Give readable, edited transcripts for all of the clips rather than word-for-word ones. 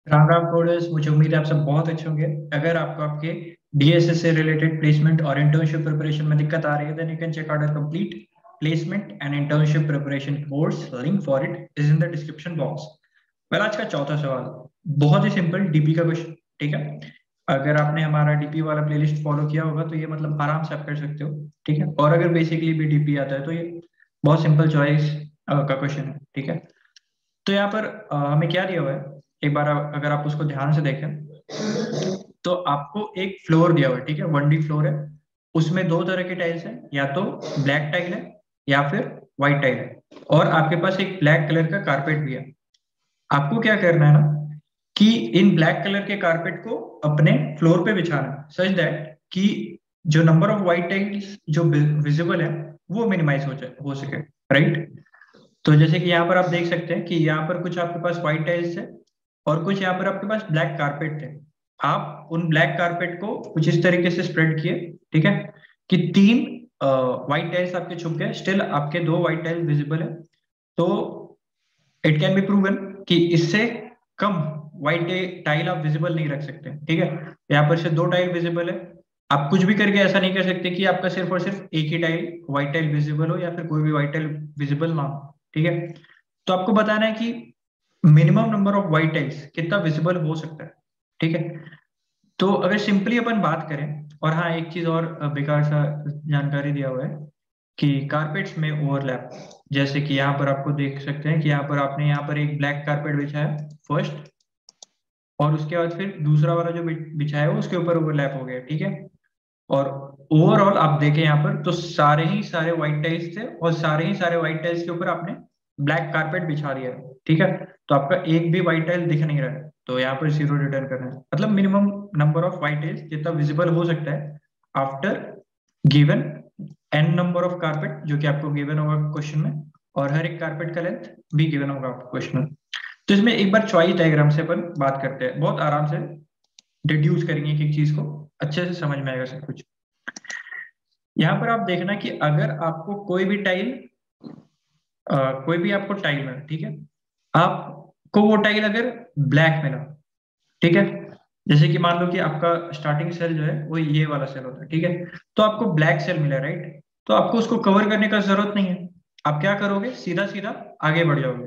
Ram Ram coders, मुझे उम्मीद है आप सब बहुत अच्छे होंगे। अगर आपको आपके डीएसए से रिलेटेड प्लेसमेंट और इंटर्नशिप प्रिपरेशन में दिक्कत आ रही है, then you can check out a complete placement and internship preparation course. Link for it is in the description box. Well, आज का चौथा सवाल बहुत ही सिंपल, डीपी का क्वेश्चन। ठीक है, अगर आपने हमारा डीपी वाला प्लेलिस्ट फॉलो किया होगा तो ये मतलब आराम से आप कर सकते हो। ठीक है, और अगर बेसिकली भी डीपी आता है तो ये बहुत सिंपल चॉइस का क्वेश्चन है। ठीक है, तो यहाँ पर हमें क्या दिया हुआ है, एक बार अगर आप उसको ध्यान से देखें तो आपको एक फ्लोर दिया हुआ है। ठीक है, 1D फ्लोर है। उसमें दो तरह की टाइल्स है, या तो ब्लैक टाइल है या फिर व्हाइट टाइल है, और आपके पास एक ब्लैक कलर का कारपेट भी है। आपको क्या करना है ना, कि इन ब्लैक कलर के कारपेट को अपने फ्लोर पे बिछाना है, सच दैट कि जो नंबर ऑफ व्हाइट टाइल्स जो विजिबल है वो मिनिमाइज हो सके। राइट। तो जैसे कि यहाँ पर आप देख सकते हैं कि यहाँ पर कुछ आपके पास व्हाइट टाइल्स है और कुछ यहाँ पर आपके पास ब्लैक कारपेट थे। आप उन ब्लैक कारपेट को कुछ इस तरीके से स्प्रेड किए, ठीक है, कि तीन व्हाइट टाइल्स आपके छुप गए, स्टिल आपके दो व्हाइट टाइल्स विजिबल है। तो इट कैन बी प्रूवन कि इससे कम व्हाइट टाइल आप विजिबल नहीं रख सकते। ठीक है, यहाँ पर से दो टाइल विजिबल है। आप कुछ भी करके ऐसा नहीं कर सकते कि आपका सिर्फ और सिर्फ एक ही टाइल व्हाइट टाइल विजिबल हो या फिर कोई भी व्हाइट टाइल विजिबल ना हो। ठीक है, तो आपको बताना है कि minimum number of white tiles कितना विजिबल हो सकता है। ठीक है, तो अगर सिंपली अपन बात करें, और हाँ एक चीज और बेकार सा जानकारी दिया हुआ है कि कारपेट्स में ओवरलैप। जैसे कि यहाँ पर आपको देख सकते हैं कि यहाँ पर आपने यहाँ पर एक ब्लैक कारपेट बिछा है फर्स्ट, और उसके बाद फिर दूसरा वाला जो बिछा है वो उसके ऊपर ओवरलैप हो गया। ठीक है, और ओवरऑल आप देखें यहाँ पर तो सारे ही सारे व्हाइट टाइल्स थे, और सारे ही सारे व्हाइट टाइल्स के ऊपर आपने ब्लैक कारपेट बिछा दिया है। ठीक है, तो आपका एक भी व्हाइट टाइल दिख नहीं रहा है, तो यहाँ पर जीरो रिटर्न करना है। मतलब minimum number of white tiles जितना विजिबल हो सकता है after given N number of carpet, जो कि आपको गिवन होगा क्वेश्चन में, और हर एक कारपेट का लेंथ भी गिवन होगा आपको क्वेश्चन में। तो इसमें एक बार चॉइस डायग्राम से अपन बात करते हैं, बहुत आराम से डिड्यूस करेंगे एक एक चीज को, अच्छे से समझ में आएगा सब कुछ। यहाँ पर आप देखना कि अगर आपको कोई भी टाइल कोई भी आपको टाइल मिला, ठीक है, आपको वो टाइल अगर ब्लैक मिला, ठीक है, जैसे कि मान लो कि आपका स्टार्टिंग सेल जो है वो ये वाला सेल होता है। ठीक है, तो आपको ब्लैक सेल मिला, राइट, तो आपको उसको कवर करने का जरूरत नहीं है। आप क्या करोगे, सीधा सीधा आगे बढ़ जाओगे,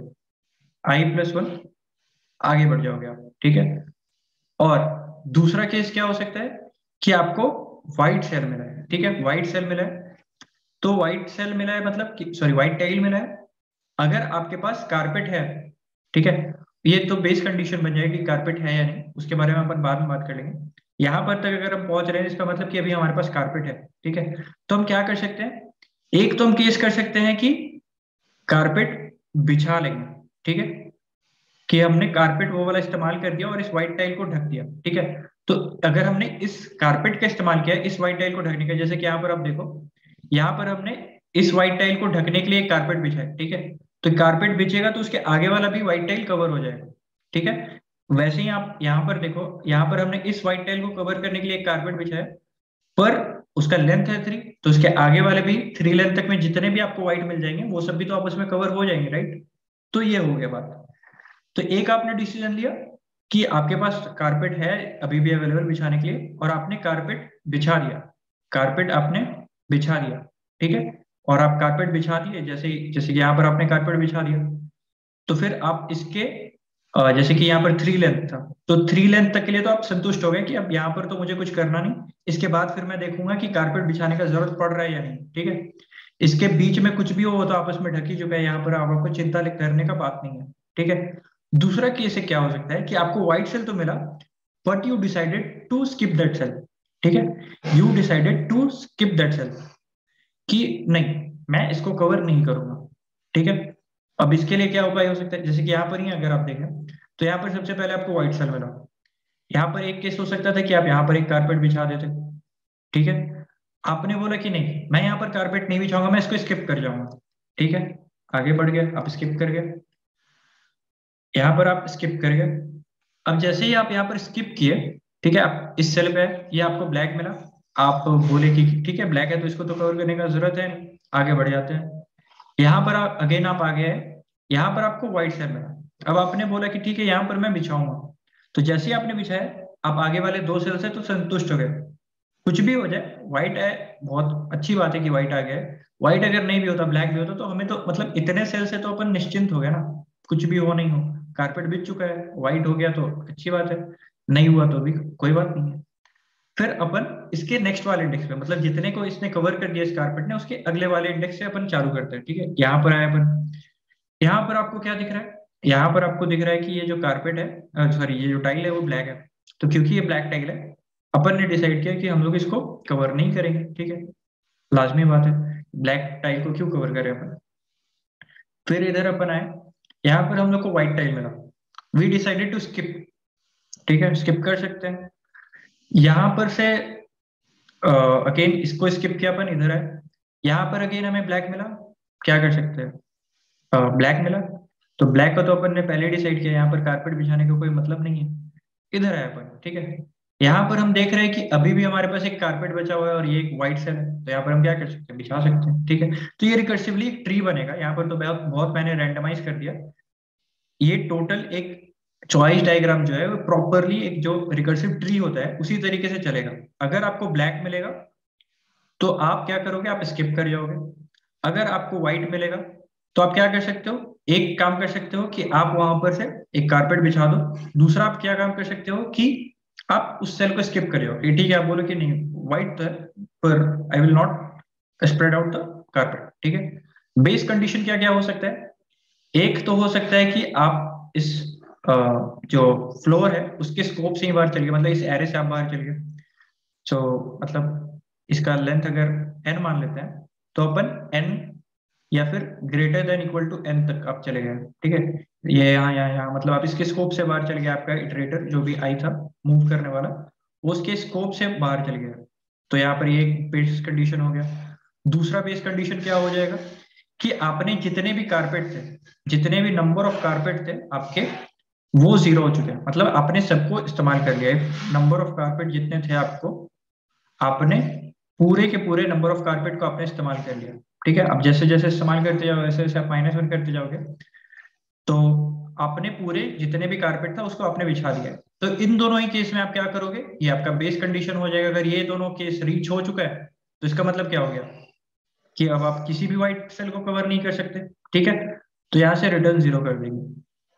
I+1 आगे बढ़ जाओगे आप। ठीक है, और दूसरा केस क्या हो सकता है कि आपको व्हाइट सेल मिला है। ठीक है, व्हाइट सेल मिला है, तो व्हाइट सेल मिला है मतलब कि सॉरी व्हाइट टाइल मिला है, अगर आपके पास कारपेट है। ठीक है, ये तो बेस कंडीशन बन जाएगी कारपेट है या नहीं, उसके बारे में अपन बाद में बात कर लेंगे। यहाँ पर तक अगर हम पहुंच रहे हैं इसका मतलब कि अभी हमारे पास कारपेट है। ठीक है, तो हम क्या कर सकते हैं, एक तो हम केस कर सकते हैं कि कारपेट बिछा लेंगे। ठीक है, कि हमने कारपेट वो वाला इस्तेमाल कर दिया और इस व्हाइट टाइल को ढक दिया। ठीक है, तो अगर हमने इस कारपेट का इस्तेमाल किया इस व्हाइट टाइल को ढकने का, जैसे कि यहाँ पर आप देखो, यहाँ पर हमने इस व्हाइट टाइल को ढकने के लिए एक कारपेट बिछा है। ठीक है, तो कारपेट बिछेगा तो उसके आगे वाला भी व्हाइट टाइल कवर हो जाएगा। ठीक है, वैसे ही आप यहाँ पर देखो, यहाँ पर हमने इस व्हाइट टाइल को कवर करने के लिए एक कारपेट बिछा है, पर उसका लेंथ है 3, तो उसके आगे वाले भी 3 लेंथ तक में जितने भी आपको व्हाइट मिल जाएंगे वो सब भी तो आपस में कवर हो जाएंगे, राइट। तो ये हो गया बात। तो एक आपने डिसीजन लिया कि आपके पास कारपेट है अभी भी अवेलेबल बिछाने के लिए, और आपने कारपेट बिछा दिया, कारपेट आपने बिछा दिया। ठीक है, और आप कारपेट बिछा दिए, जैसे जैसे कि यहाँ पर आपने कारपेट बिछा दिया, तो फिर आप इसके जैसे कि यहाँ पर 3 लेंथ था, तो 3 लेंथ तक के लिए तो आप संतुष्ट हो गए कि अब यहाँ पर तो मुझे कुछ करना नहीं, इसके बाद फिर मैं देखूंगा कि कारपेट बिछाने का जरूरत पड़ रहा है या नहीं। ठीक है, इसके बीच में कुछ भी हो तो आपस में ढक ही चुका है, यहाँ पर आपको चिंता करने का बात नहीं है। ठीक है, दूसरा केस क्या हो सकता है कि आपको व्हाइट सेल तो मिला, but you decided to skip that cell. ठीक है, you decided to skip that cell, कि नहीं मैं इसको कवर नहीं करूंगा। ठीक है, अब इसके लिए क्या उपाय हो सकता है, जैसे कि यहाँ पर ही अगर आप देखें तो यहाँ पर सबसे पहले आपको व्हाइट सेल मिला, यहाँ पर एक केस हो सकता था कि आप यहाँ पर एक कारपेट बिछा देते। ठीक है, आपने बोला कि नहीं मैं यहाँ पर कारपेट नहीं बिछाऊंगा, मैं इसको स्किप कर जाऊंगा। ठीक है, आगे बढ़ गए, आप स्किप कर गए, यहाँ पर आप स्किप कर गए। अब जैसे ही आप यहाँ पर स्किप किए, ठीक है, आप इस सेल पे ये आपको ब्लैक मिला, आप बोले कि ठीक है ब्लैक है तो इसको तो कवर करने का जरूरत है नहीं, आगे बढ़ जाते हैं। यहाँ पर आप अगेन आप आ गए, यहाँ पर आपको व्हाइट सेल मिला, अब आपने बोला कि ठीक है यहाँ पर मैं बिछाऊंगा, तो जैसे ही आपने बिछाया, आप आगे वाले 2 सेल से तो संतुष्ट हो गए। कुछ भी हो जाए, व्हाइट है, बहुत अच्छी बात है कि व्हाइट आ गया है। व्हाइट अगर नहीं भी होता, ब्लैक भी होता, तो हमें तो मतलब इतने सेल से तो अपन निश्चिंत हो गए ना, कुछ भी हो नहीं हो, कारपेट बिछ चुका है, व्हाइट हो गया तो अच्छी बात है, नहीं हुआ तो भी कोई बात नहीं है। फिर अपन इसके नेक्स्ट वाले इंडेक्स पे, मतलब जितने को इसने कवर कर दिया इस कारपेट ने, उसके अगले वाले इंडेक्स से अपन चालू करते हैं। ठीक है, यहाँ पर आए अपन। यहाँ पर आपको क्या दिख रहा है? यहाँ पर आपको दिख रहा है कि ये जो कारपेट है, सॉरी ये जो टाइल है वो ब्लैक है। तो क्योंकि ये ब्लैक टाइल है, अपन ने डिसाइड किया कि हम लोग इसको कवर नहीं करेंगे। ठीक है, लाजमी बात है, ब्लैक टाइल को क्यों कवर करें अपन। फिर इधर अपन आए, यहाँ पर हम लोग को व्हाइट टाइल मिला, वी डिसाइडेड टू स्किप। ठीक है, स्किप कर सकते हैं। यहाँ पर से अगेन इसको स्किप किया अपन, इधर आए, यहाँ पर अगेन हमें ब्लैक मिला, क्या कर सकते हैं, ब्लैक मिला। तो ब्लैक का तो अपन ने पहले डिसाइड किया, यहाँ पर कारपेट बिछाने का कोई मतलब नहीं है। इधर आए अपन, ठीक है, यहाँ पर हम देख रहे हैं कि अभी भी हमारे पास एक कारपेट बचा हुआ है और ये एक व्हाइट सेल है, तो यहाँ पर हम क्या कर सकते हैं, बिछा सकते हैं। ठीक है, तो ये रिकर्सिवली एक ट्री बनेगा। यहाँ पर तो बहुत बहुत मैंने रैंडमाइज कर दिया। ये टोटल एक चॉइस डायग्राम जो है वो प्रॉपरली एक जो रिकर्सिव ट्री होता है उसी तरीके से चलेगा। अगर आपको ब्लैक मिलेगा तो आप क्या करोगे, आप स्किप कर जाओगे। अगर आपको व्हाइट मिलेगा तो आप क्या कर सकते हो, एक काम कर सकते हो कि आप वहां पर से एक कारपेट बिछा दो। दूसरा आप क्या काम कर सकते हो कि आप उस सेल को स्किप कर जाओ, कि ठीक है, आप बोलो कि नहीं व्हाइट तो है, पर I will not spread out the carpet. ठीक है, बेस कंडीशन क्या क्या हो सकता है? एक तो हो सकता है कि आप इस जो फ्लोर है उसके स्कोप से ही बाहर चल गए, मतलब इस एरे से आप बाहर चल गए। सो मतलब इसका लेंथ अगर n मान लेते हैं, तो अपन n या फिर greater than equal to n तक आप चले गए। ठीक है, ये यहाँ मतलब आप इसके स्कोप से बाहर चल गए, आपका इटरेटर जो भी आई था मूव करने वाला, वो उसके स्कोप से बाहर चल गया। तो यहाँ पर ये एक बेस कंडीशन हो गया। दूसरा बेस कंडीशन क्या हो जाएगा कि आपने जितने भी कारपेट थे, जितने भी नंबर ऑफ कारपेट थे आपके, वो जीरो हो चुके हैं, मतलब आपने सबको इस्तेमाल कर लिया है। नंबर ऑफ कारपेट जितने थे आपको, आपने पूरे के पूरे नंबर ऑफ कारपेट को आपने इस्तेमाल कर लिया। ठीक है, अब जैसे जैसे इस्तेमाल करते जाओ वैसे वैसे आप -1 करते जाओगे, तो आपने पूरे जितने भी कारपेट था उसको आपने बिछा दिया है। तो इन दोनों ही केस में आप क्या करोगे, ये आपका बेस कंडीशन हो जाएगा। अगर ये दोनों केस रीच हो चुका है तो इसका मतलब क्या हो गया कि अब आप किसी भी व्हाइट सेल को कवर नहीं कर सकते। ठीक है, तो यहां से रिटर्न 0 कर देंगे।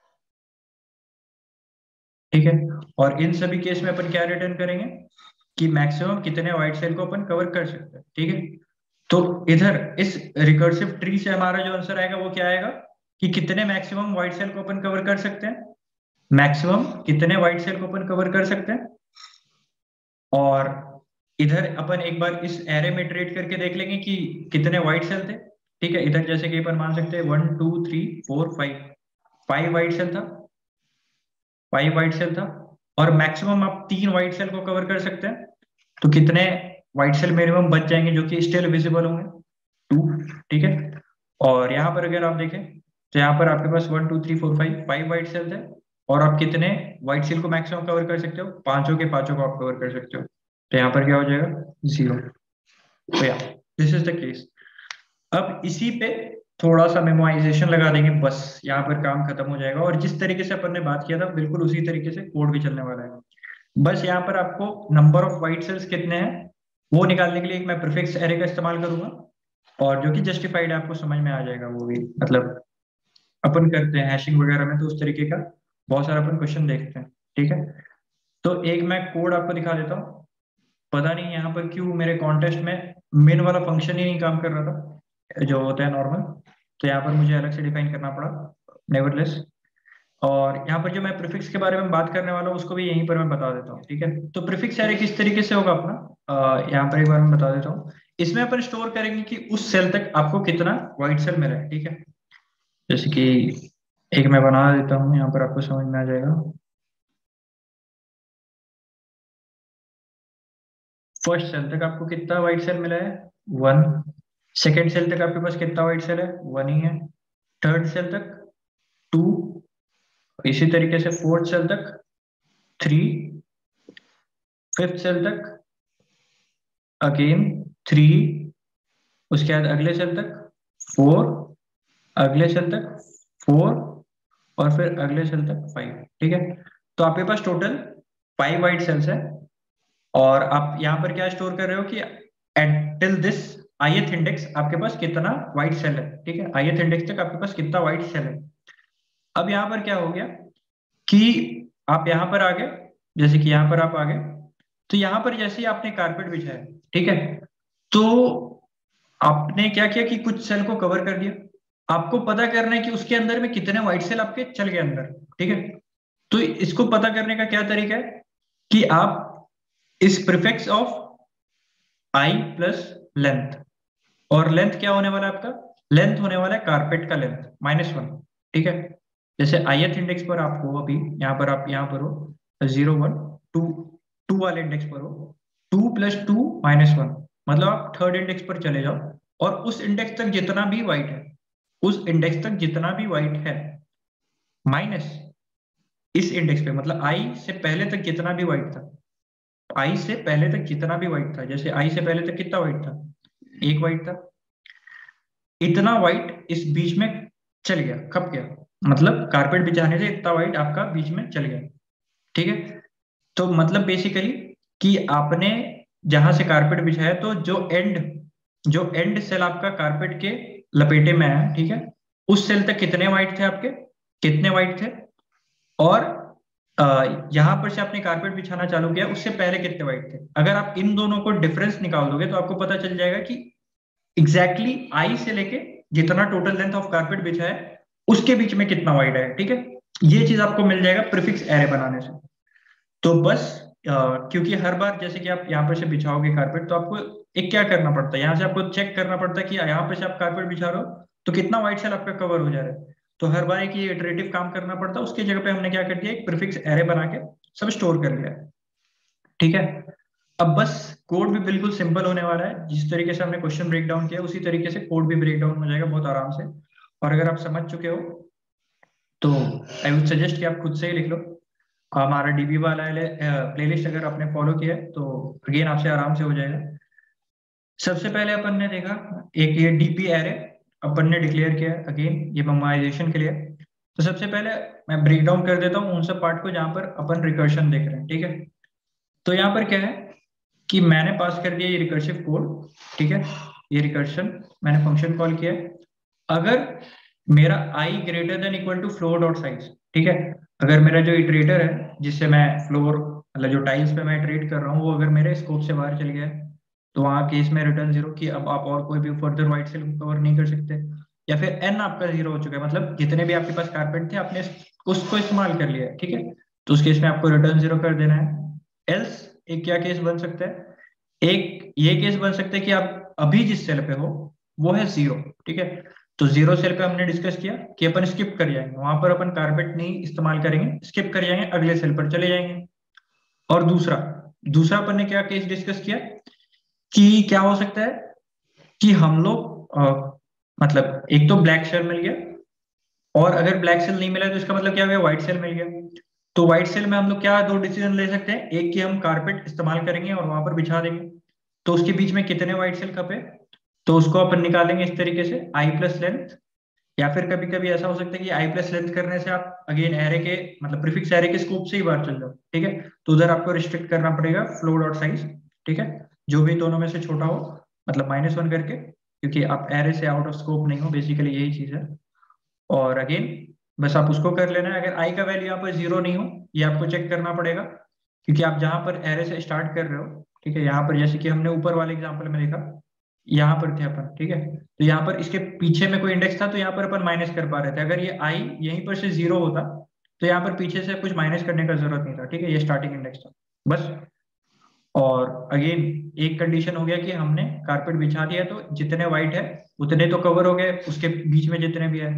ठीक है, और इन सभी केस में अपन क्या रिटर्न करेंगे कि मैक्सिमम कितने व्हाइट सेल को अपन कवर कर सकते हैं। ठीक है, तो इधर इस रिकर्सिव ट्री से हमारा जो आंसर आएगा वो क्या आएगा कि कितने मैक्सिमम व्हाइट सेल को अपन कवर कर सकते हैं, मैक्सिमम कितने व्हाइट सेल को अपन कवर कर सकते हैं। और इधर अपन एक बार इस एरे में ट्रेड करके देख लेंगे कि कितने व्हाइट सेल थे। ठीक है, इधर जैसे कि अपन मान सकते हैं 1 2 3 4 5, 5 व्हाइट सेल था, 5 व्हाइट सेल था। और मैक्सिमम आप 3 व्हाइट सेल को कवर कर सकते हैं, तो कितने व्हाइट सेल मिनिमम बच जाएंगे जो कि स्टिल विजिबल होंगे, 2। ठीक है, और यहाँ पर अगर आप देखें तो यहाँ पर आपके पास 1 2 3 4 5 5 व्हाइट सेल थे, और आप कितने व्हाइट सेल को मैक्सिमम कवर कर सकते हो, पांचों के पांचों को आप कवर कर सकते हो। तो यहाँ पर क्या हो जाएगा, 0। तो या दिस इज द केस। अब इसी पे थोड़ा सा मेमोराइजेशन लगा देंगे, बस यहाँ पर काम खत्म हो जाएगा। और जिस तरीके से अपन ने बात किया था बिल्कुल उसी तरीके से कोड भी चलने वाला है। बस यहाँ पर आपको नंबर ऑफ व्हाइट सेल्स कितने हैं वो निकालने के लिए एक मैं प्रीफिक्स एरे का इस्तेमाल करूंगा, और जो कि जस्टिफाइड आपको समझ में आ जाएगा वो भी, मतलब अपन करते हैं हैशिंग वगैरह में तो उस तरीके का बहुत सारा अपन क्वेश्चन देखते हैं। ठीक है, तो एक मैं कोड आपको दिखा देता हूँ। पता नहीं यहाँ पर क्यों मेरे कॉन्टेस्ट में मेन वाला फंक्शन ही नहीं काम कर रहा था जो होता है नॉर्मल, तो यहाँ पर मुझे अलग से डिफाइन करना पड़ा, नेवरलेस। और यहाँ पर जो मैं प्रीफिक्स के बारे में बात करने वाला हूँ उसको भी यहीं पर मैं बता देता हूँ। ठीक है, तो प्रीफिक्स एरे किस तरीके से होगा अपना, यहाँ पर एक बार मैं बता देता हूँ। इसमें अपन स्टोर करेंगे कि उस सेल तक आपको कितना व्हाइट सेल मिला है। ठीक है, जैसे कि एक मैं बना देता हूँ, यहाँ पर आपको समझ में आ जाएगा। फर्स्ट सेल तक आपको कितना व्हाइट सेल मिला है, 1। सेकेंड सेल तक आपके पास कितना व्हाइट सेल है, 1 ही है। थर्ड सेल तक 2, इसी तरीके से फोर्थ सेल तक 3, फिफ्थ सेल तक अगेन 3, उसके बाद अगले सेल तक 4, अगले सेल तक 4, और फिर अगले सेल तक 5। ठीक है, तो आपके पास टोटल 5 वाइट सेल्स है, और आप यहाँ पर क्या स्टोर कर रहे हो कि at till this ith index आपके पास कितना व्हाइट सेल है, ठीक है, ith इंडेक्स तक आपके पास कितना व्हाइट सेल है। अब यहाँ पर क्या हो गया कि आप यहाँ पर आ गए, जैसे कि यहाँ पर आप आ गए, तो यहाँ पर जैसे ही आपने कारपेट बिछाया, ठीक है, तो आपने क्या किया कि कुछ सेल को कवर कर दिया। आपको पता करना है कि उसके अंदर में कितने व्हाइट सेल आपके चल गए अंदर, ठीक है। तो इसको पता करने का क्या तरीका है कि आप इस prefix of I plus length, और लेंथ क्या होने वाला है आपका, लेंथ होने वाला है कारपेट का लेंथ -1, ठीक है। जैसे ith इंडेक्स पर आप हो, अभी यहाँ पर आप यहाँ पर हो 0 1 2, 2 वाले इंडेक्स पर हो, 2 + 2 -1, मतलब आप थर्ड इंडेक्स पर चले जाओ, और उस इंडेक्स तक जितना भी व्हाइट है, उस इंडेक्स तक जितना भी व्हाइट है माइनस इस इंडेक्स पे, मतलब आई से पहले तक जितना भी व्हाइट था, आई से पहले तक जितना भी व्हाइट था, जैसे आई से पहले तक कितना व्हाइट था, 1 व्हाइट था, इतना व्हाइट इस बीच में चल गया, खप गया, मतलब कारपेट बिछाने से इतना व्हाइट आपका बीच में चल गया, ठीक है। तो मतलब बेसिकली कि आपने जहां से कारपेट बिछाया, तो जो एंड सेल आपका कारपेट के लपेटे में है, ठीक है, उस सेल तक कितने व्हाइट थे आपके, कितने व्हाइट थे, और यहां पर से आपने कारपेट बिछाना चालू किया, उससे पहले कितने व्हाइट थे। अगर आप इन दोनों को डिफरेंस निकाल दोगे तो आपको पता चल जाएगा कि एग्जैक्टली आई से लेके जितना टोटल लेंथ ऑफ कारपेट बिछा है उसके बीच में कितना वाइड है, ठीक है। ये चीज आपको मिल जाएगा प्रीफिक्स एरे बनाने से। तो बस क्योंकि हर बार जैसे कि आप यहाँ पर से बिछाओगे कारपेट, तो आपको एक क्या करना पड़ता है, यहाँ से आपको चेक करना पड़ता है कि यहाँ पर से आप कारपेट बिछा रहे हो तो कितना व्हाइट सेल आपका कवर हो जा रहा है। तो हर बार एक ये इटरेटिव काम करना पड़ता है, उसकी जगह पे हमने क्या कर दिया, एक प्रीफिक्स एरे बना के सब स्टोर कर लिया, ठीक है। अब बस कोड भी बिल्कुल सिंपल होने वाला है, जिस तरीके से हमने क्वेश्चन ब्रेक डाउन किया उसी तरीके से कोड भी ब्रेक डाउन हो जाएगा बहुत आराम से। और अगर आप समझ चुके हो तो आई वुड सजेस्ट कि आप खुद से ही लिख लो। हमारा डीबी वाला प्लेलिस्ट अगर आपने फॉलो किया है तो अगेन आपसे आराम से हो जाएगा। सबसे पहले अपन ने देखा एक ये डीपी एरे अपन ने डिक्लेयर किया, अगेन ये मेमोराइजेशन के लिए। तो सबसे पहले मैं ब्रेक डाउन कर देता हूँ उन सब पार्ट को जहाँ पर अपन रिकर्शन देख रहे हैं, ठीक है। तो यहाँ पर क्या है कि मैंने पास कर दिया ये रिकर्सिव कोड, ठीक है, ये रिकर्शन मैंने फंक्शन कॉल किया है। अगर मेरा I greater than equal to floor dot size, ठीक है, अगर मेरा जो इटरेटर है जिससे मैं फ्लोर मतलब जो टाइल्स पे मैं इटरेट कर रहा हूँ वो अगर मेरे स्कोप से बाहर चल गया है, तो वहां केस में रिटर्न 0 कि अब आप और कोई भी फर्दर व्हाइट सेल कवर नहीं कर सकते। या फिर एन आपका 0 हो चुका है, मतलब जितने भी आपके पास कारपेट थे आपने उसको इस्तेमाल कर लिया है, ठीक है, तो उस केस में आपको रिटर्न 0 कर देना है। एल्स एक क्या केस बन सकता है, एक ये केस बन सकता है कि आप अभी जिस सेल पे हो वो है 0, ठीक है। तो 0 सेल पे हमने डिस्कस किया कि अपन स्किप कर जाएंगे, वहां पर अपन कारपेट नहीं इस्तेमाल करेंगे, स्किप कर जाएंगे, अगले सेल पर चले जाएंगे। और दूसरा दूसरा अपन ने क्या केस डिस्कस किया कि क्या हो सकता है कि हम लोग मतलब एक तो ब्लैक सेल मिल गया, और अगर ब्लैक सेल नहीं मिला तो इसका मतलब क्या हो गया, व्हाइट सेल मिल गया। तो व्हाइट सेल में हम लोग क्या दो डिसीजन ले सकते हैं, एक कि हम कारपेट इस्तेमाल करेंगे और वहां पर बिछा देंगे, तो उसके बीच में कितने व्हाइट सेल खपे, तो उसको अपन निकालेंगे इस तरीके से आई प्लस लेंथ। या फिर कभी कभी ऐसा हो सकता है कि आई प्लस लेंथ करने से आप अगेन एरे के मतलब प्रीफिक्स एरे के स्कोप से ही बाहर चल जाओ, ठीक है, तो उधर आपको रिस्ट्रिक्ट करना पड़ेगा फ्लो डॉट साइज, ठीक है, जो भी दोनों में से छोटा हो, मतलब -1 करके, क्योंकि आप एरे से आउट ऑफ स्कोप नहीं हो, बेसिकली यही चीज है। और अगेन बस आप उसको कर लेना है, अगर आई का वैल्यू यहाँ पर 0 नहीं हो ये आपको चेक करना पड़ेगा, क्योंकि आप जहां पर एरे से स्टार्ट कर रहे हो, ठीक है, यहाँ पर जैसे कि हमने ऊपर वाले एग्जाम्पल में देखा यहाँ पर थे अपन, ठीक है, तो यहाँ पर इसके पीछे में कोई इंडेक्स था तो यहाँ पर अपन माइनस कर पा रहे थे। अगर ये आई यहीं पर से 0 होता तो यहाँ पर पीछे से कुछ माइनस करने का जरूरत नहीं था, ठीक है, ये स्टार्टिंग इंडेक्स था बस। और अगेन एक कंडीशन हो गया कि हमने कारपेट बिछा दिया तो जितने व्हाइट है उतने तो कवर हो गए, उसके बीच में जितने भी है।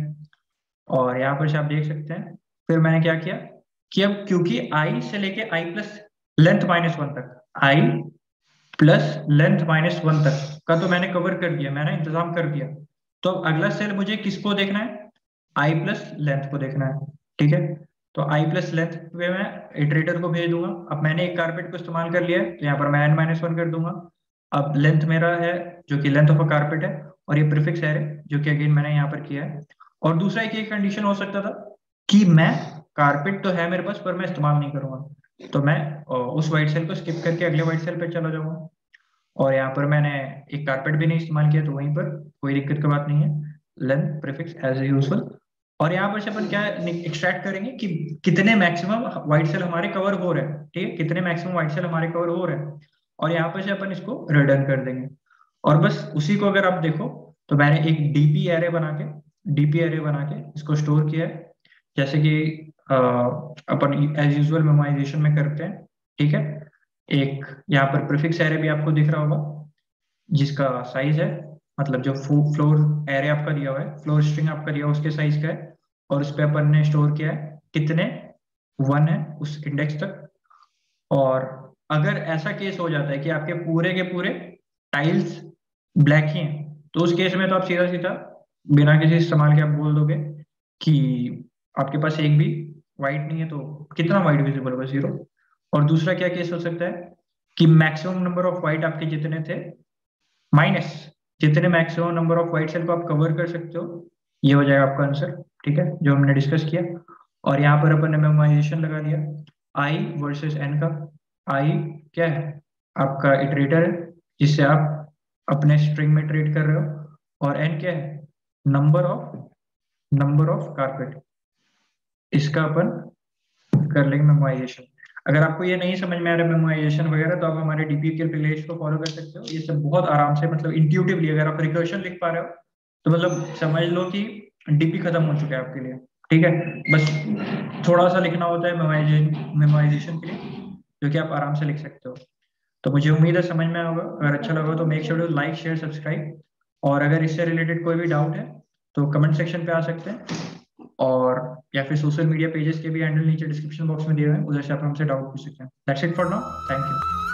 और यहाँ पर से आप देख सकते हैं फिर मैंने क्या किया कि अब क्योंकि आई से लेके आई प्लस लेंथ -1 तक, आई प्लस लेंथ -1 तक का तो मैंने कवर कर दिया, मैंने इंतजाम कर दिया। तो अब अगला सेल मुझे किसको देखना है, आई प्लस लेंथ को देखना है, ठीक है। तो आई प्लस लेंथ पे मैं इटरेटर को भेज दूंगा। अब मैंने एक कारपेट को इस्तेमाल कर लिया है तो यहाँ पर मैं n-1 कर दूंगा। अब लेंथ मेरा है जो कि लेंथ ऑफ अ कारपेट है, और ये प्रीफिक्स है जो कि अगेन मैंने यहाँ पर किया है। और दूसरा एक कंडीशन हो सकता था कि मैं कारपेट तो है मेरे पास पर मैं इस्तेमाल नहीं करूंगा, तो मैं उस व्हाइट सेल को स्किप करके अगले व्हाइट सेल पे चला जाऊंगा। और यहाँ पर मैंने एक कारपेट भी नहीं इस्तेमाल किया, तो वहीं पर कोई दिक्कत की बात नहीं है, लेंथ प्रीफिक्स एज यूजुअल। और यहाँ पर से अपन क्या एक्सट्रैक्ट करेंगे कि कितने मैक्सिमम व्हाइट सेल हमारे कवर हो रहे हैं, ठीक है, कितने मैक्सिमम व्हाइट सेल हमारे कवर हो रहे हैं, और यहाँ पर से अपन इसको रिटर्न कर देंगे। और बस उसी को अगर आप देखो तो मैंने एक डीपी एरे बना के इसको स्टोर किया है, जैसे कि अपन एज यूजुअल मेमोराइजेशन में करते हैं, ठीक है। एक यहाँ पर प्रीफिक्स एरे भी आपको दिख रहा होगा, जिसका साइज है, मतलब जो फ्लोर एरे आपका दिया हुआ है, फ्लोर स्ट्रिंग आपका दिया हुआ उसके साइज का है, और उस पर अपन ने स्टोर किया है कितने 1 है उस इंडेक्स तक। और अगर ऐसा केस हो जाता है कि आपके पूरे के पूरे टाइल्स ब्लैक ही हैं, तो उस केस में तो आप सीधा सीधा बिना किसी इस्तेमाल के आप बोल दोगे कि आपके पास एक भी व्हाइट नहीं है, तो कितना व्हाइट विजिबल होगा, 0। और दूसरा क्या केस हो सकता है कि मैक्सिमम नंबर ऑफ व्हाइट आपके जितने थे माइनस जितने maximum number of white cell को आप कवर कर सकते हो, ये हो जाएगा आपका आंसर, ठीक है, जो हमने डिस्कस किया। और यहाँ पर अपन ने मेमोराइजेशन लगा दिया आई वर्सेस एन का। आई क्या है, आपका इटरेटर है जिससे आप अपने स्ट्रिंग में ट्रेड कर रहे हो, और एन क्या है, नंबर ऑफ कारपेट। इसका अपन कर लेंगे मेमोराइजेशन। अगर आपको ये नहीं समझ में आ रहा है मेमोराइजेशन वगैरह, तो आप हमारे डीपी के प्लेलिस्ट को फॉलो कर सकते हो। ये सब बहुत आराम से, मतलब इंट्यूटिवली, अगर आप रिकर्शन लिख पा रहे हो तो मतलब समझ लो कि डीपी खत्म हो चुका है आपके लिए, ठीक है। बस थोड़ा सा लिखना होता है मेमोराइजेशन के लिए, जो कि आप आराम से लिख सकते हो। तो मुझे उम्मीद है समझ में होगा। अगर अच्छा लगा तो make sure to like share subscribe, और अगर इससे रिलेटेड कोई भी डाउट है तो कमेंट सेक्शन पे आ सकते हैं, और या फिर सोशल मीडिया पेजेस के भी हैंडल नीचे डिस्क्रिप्शन बॉक्स में दिए हुए हैं, उधर से आप हमसे डाउट पूछ सकते हैं। That's it for now, thank you.